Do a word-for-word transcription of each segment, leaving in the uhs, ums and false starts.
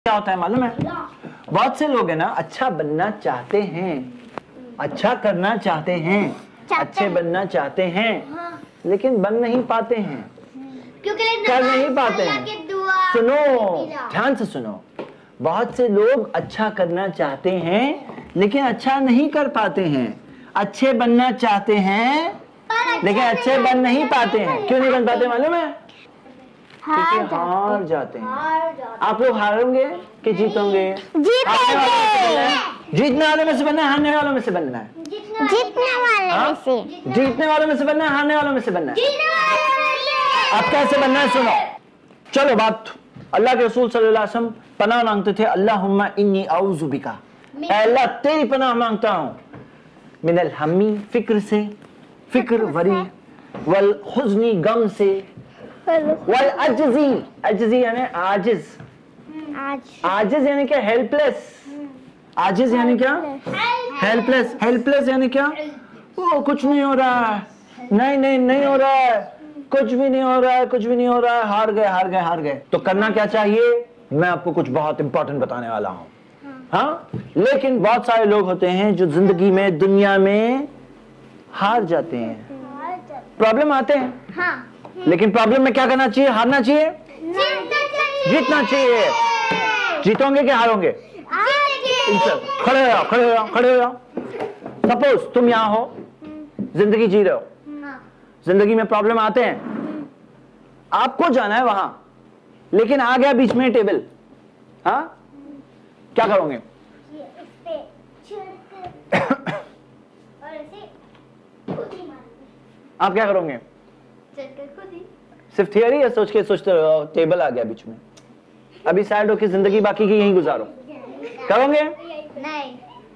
क्या होता है मालूम है? बहुत से लोग है ना अच्छा बनना चाहते हैं, अच्छा करना चाहते हैं, अच्छे बनना चाहते हैं, लेकिन बन नहीं पाते हैं, कर नहीं पाते हैं। सुनो, ध्यान से सुनो। बहुत से लोग अच्छा करना चाहते हैं लेकिन अच्छा नहीं कर पाते हैं, अच्छे बनना चाहते हैं लेकिन अच्छे बन नहीं पाते हैं। क्यों नहीं बन पाते मालूम है? क्योंकि हार जाते हैं। आप लोग हारोगे कि जीतोगे? जीतने वालों में से बनना है, हारने वालों में से बनना है? जीतने वालों में से। जीतने वालों में से बनना है, हारने वालों में से बनना है? अब कैसे बनना है सुनो। चलो बात, अल्लाह के रसूल सल्लल्लाहु अलैहि वसल्लम पनाह मांगते थे, अल्लाहुम्मा इन्नी औज़ु बिका, अल्लाह तेरी पनाह मांगता हूँ, मिनल हम्मी फिक्र से, फिक्र वरी, वल हुज़्नी गम से, वल अज्जी, अज्जी यानी आजिज, आजिज यानी क्या? हेल्पलेस। आजिज यानी क्या? हेल्पलेस। हेल्पलेस यानी क्या? ओ कुछ नहीं हो रहा है, नहीं नहीं नहीं हो रहा है, कुछ भी नहीं हो रहा है, कुछ भी नहीं हो रहा है, हार गए हार गए हार गए। तो करना क्या चाहिए? मैं आपको कुछ बहुत इंपॉर्टेंट बताने वाला हूँ। हाँ, लेकिन बहुत सारे लोग होते हैं जो जिंदगी में, दुनिया में हार जाते हैं। प्रॉब्लम आते हैं, हाँ। लेकिन प्रॉब्लम में क्या करना चाहिए? हारना चाहिए? जीतना चाहिए। जीतोगे कि हारोगे? खड़े हो जाओ, खड़े हो जाओ, खड़े हो जाओ। सपोज तुम यहाँ हो, जिंदगी जी रहे हो, जिंदगी में प्रॉब्लम आते हैं, आपको जाना है वहां, लेकिन आ गया बीच में टेबल, हाँ, क्या करोगे? आप क्या करोगे? सिर्फ थियरी है, सोच के सोचते रहो, टेबल आ गया बीच में, अभी सैड हो के जिंदगी बाकी की यहीं गुजारो, करोगे? नहीं।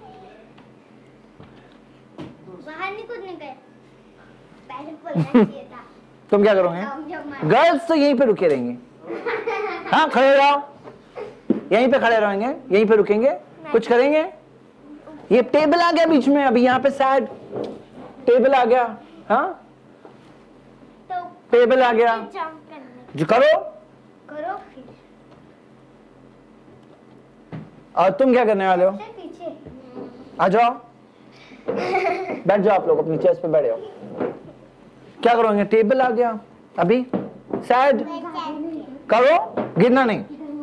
बाहर नहीं कूदने गए, पहले बोलना चाहिए था। तुम क्या करोगे? गर्ल्स तो यहीं पे रुके रहेंगे, हाँ, खड़े रहो, यहीं पे खड़े रहेंगे, यहीं पे रुकेंगे, कुछ करेंगे? ये टेबल आ गया बीच में, अभी यहाँ पे सैड, टेबल आ गया, हाँ, टेबल आ गया, जो करो करो फिर। और तुम क्या करने वाले हो? आ जाओ, बैठ जाओ, आप लोग अपनी चेयर पे बैठे हो, क्या करोगे? टेबल आ गया, अभी सैड, करो, गिरना नहीं।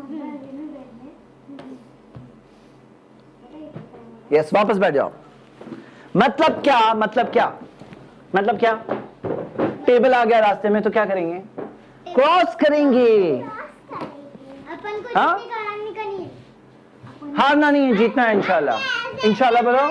यस, वापस बैठ जाओ। मतलब क्या? मतलब क्या? मतलब क्या? टेबल आ गया रास्ते में तो क्या करेंगे? क्रॉस करेंगे, हाँ? हारना नहीं है, जीतना है इंशाल्लाह। इंशाल्लाह बोलो,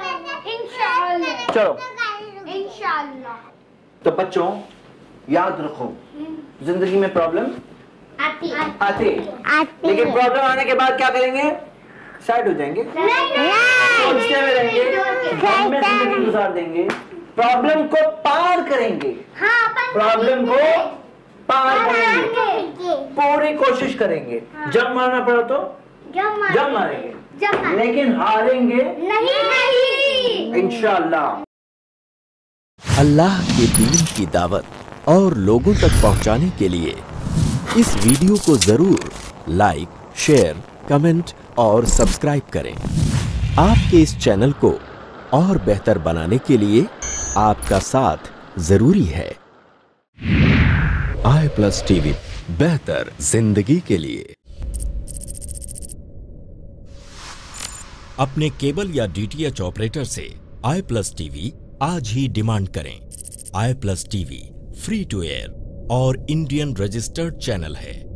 चलो इंशाल्लाह। तो बच्चों याद रखो, जिंदगी में प्रॉब्लम आती आती, लेकिन प्रॉब्लम आने के बाद क्या करेंगे? साइड हो जाएंगे, सोचते हुए रहेंगे, गम में जिंदगी गुजार देंगे, प्रॉब्लम को पार करेंगे, प्रॉब्लम को पार करेंगे, पूरी कोशिश करेंगे, जब मारना पड़ा तो जब मारेंगे, लेकिन हारेंगे नहीं इंशाल्लाह। अल्लाह के दीन की दावत और लोगों तक पहुंचाने के लिए इस वीडियो को जरूर लाइक, शेयर, कमेंट और सब्सक्राइब करें। आपके इस चैनल को और बेहतर बनाने के लिए आपका साथ जरूरी है। आई प्लस टीवी, बेहतर जिंदगी के लिए। अपने केबल या डीटीएच ऑपरेटर से आई प्लस टीवी आज ही डिमांड करें। I plus TV free to air और इंडियन रजिस्टर्ड चैनल है।